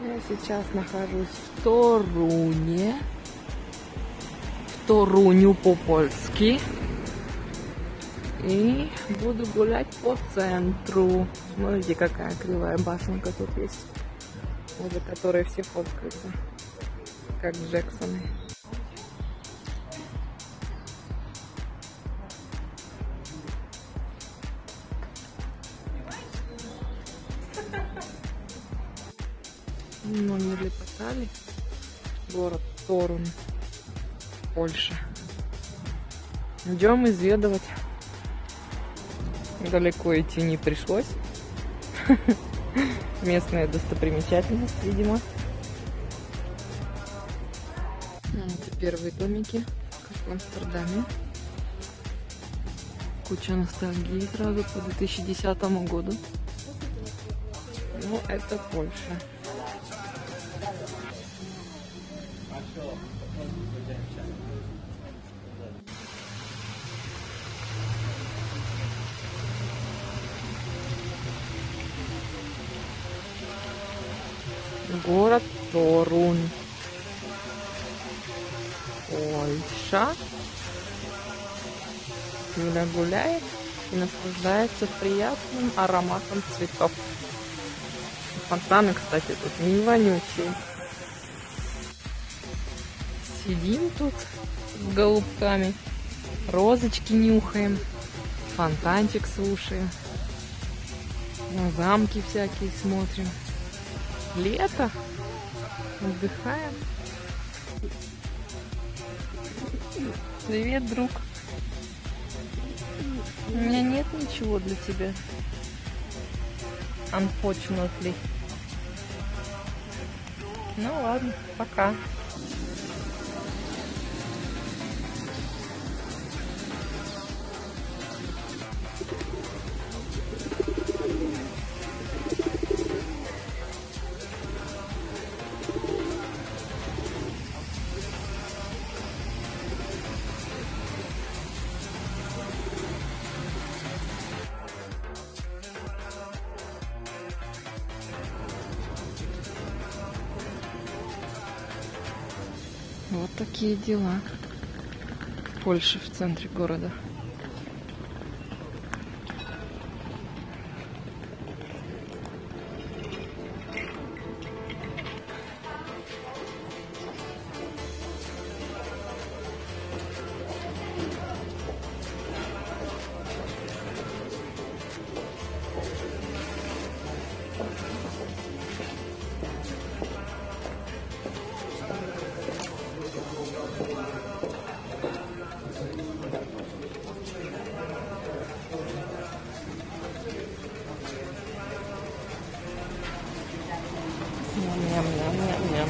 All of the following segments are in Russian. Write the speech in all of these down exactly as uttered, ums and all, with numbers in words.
Я сейчас нахожусь в Торуне. В Торуню по-польски. И буду гулять по центру. Смотрите, какая кривая башенка тут есть, возле которой все фоткаются, как Джексоны. Ну, не лепотали. Город Торун, Польша. Идем изведывать. Далеко идти не пришлось. Местная достопримечательность, видимо. Это первые домики, как в Амстердаме. Куча ностальгии сразу по две тысячи десятому году. Ну, это Польша. Город Торун, Польша. Юля гуляет и наслаждается приятным ароматом цветов. Фонтаны, кстати, тут не вонючие. Сидим тут с голубками, розочки нюхаем, фонтанчик слушаем, на замки всякие смотрим. Лето, отдыхаем. Привет, друг. У меня нет ничего для тебя. Unfortunately. Ну ладно, пока. Вот такие дела в Польше, в центре города. Ням-ням-ням-ням.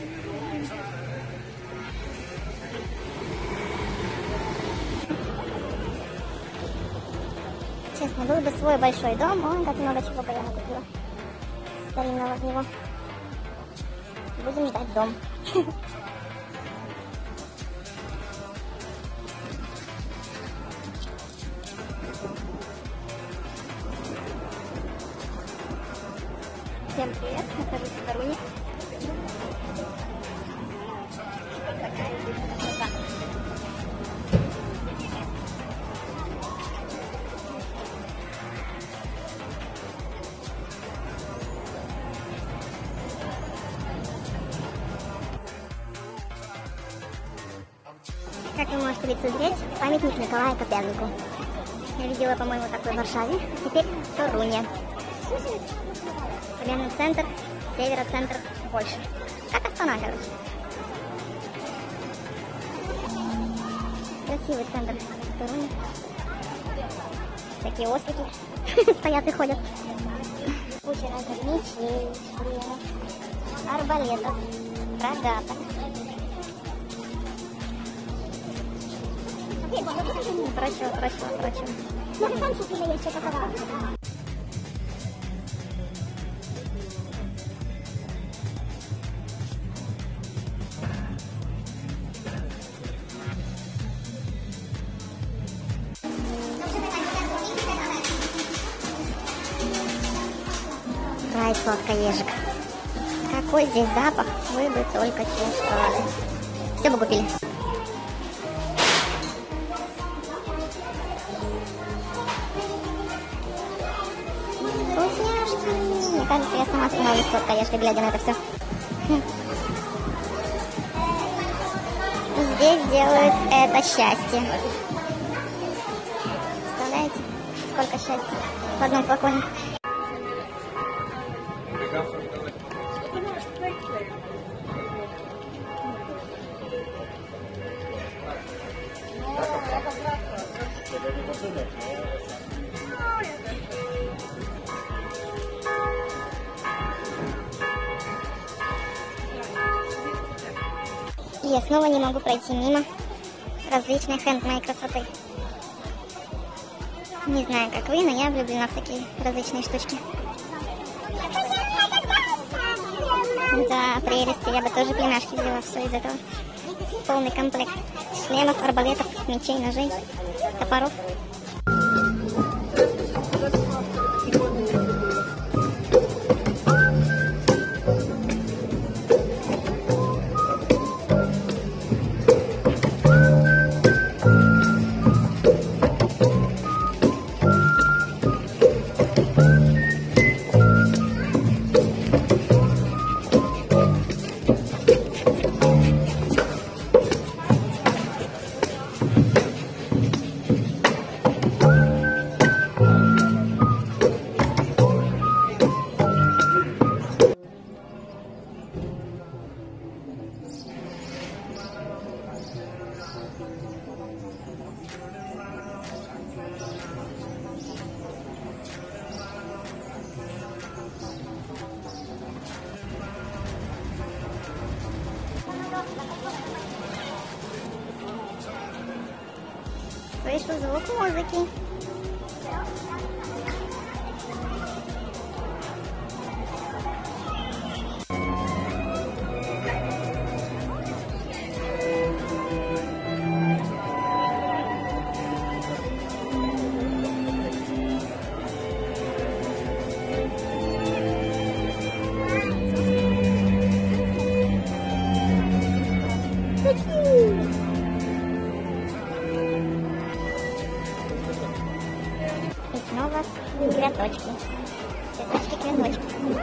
Честно, был бы свой большой дом, он как много чего бы я накупила старинного в него. Будем ждать дом. Всем привет, нахожусь в Торуне. Такая здесь красота. Как вы можете лицезреть, памятник Николаю Копернику. Я видела, по-моему, такой в Варшаве, теперь в Торуне. Примерно центр, северо-центр Польши. Как Астана, короче. Красивый центр Торуни. Такие ослики стоят и ходят. Куча разных мечей, арбалетов, рогаток. Прочего, прочего, прочего. Może pan się chwilę jeszcze pokazała. Ай, сладкая ежик. Как Какой здесь запах, вы бы только чувствовали. Все бы купили. Вкусняшки. Мне кажется, я сама становлюсь сладкой, если глядя на это все. Здесь делают это счастье. Представляете, сколько счастья в одном флаконе. И я снова не могу пройти мимо различной хендмейд красоты. Не знаю, как вы, но я влюблена в такие различные штучки. Да, прелести, я бы тоже племяшки взяла все из этого. Полный комплект шлемов, арбалетов, мечей, ножей, топоров. Слышу звук музыки. Снова цветочки. Цветочки, цветочки.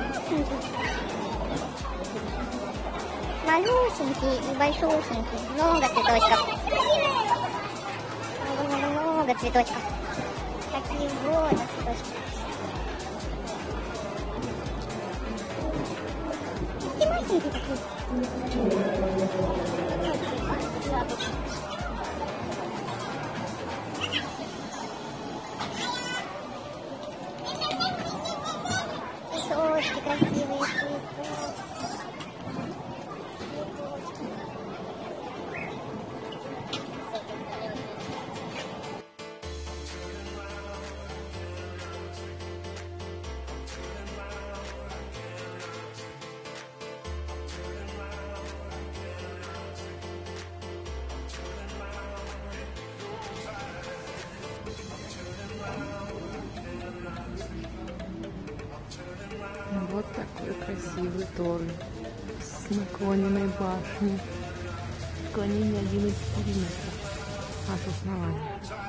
Малюсенькие и большущенькие. Много цветочков. Много цветочков. Какие вот цветочки. И масенькие такие. Цветочки красивые, цветочки. Вот такой красивый торн с наклоненной башней. Наклонение одиннадцать миллиметров от основания.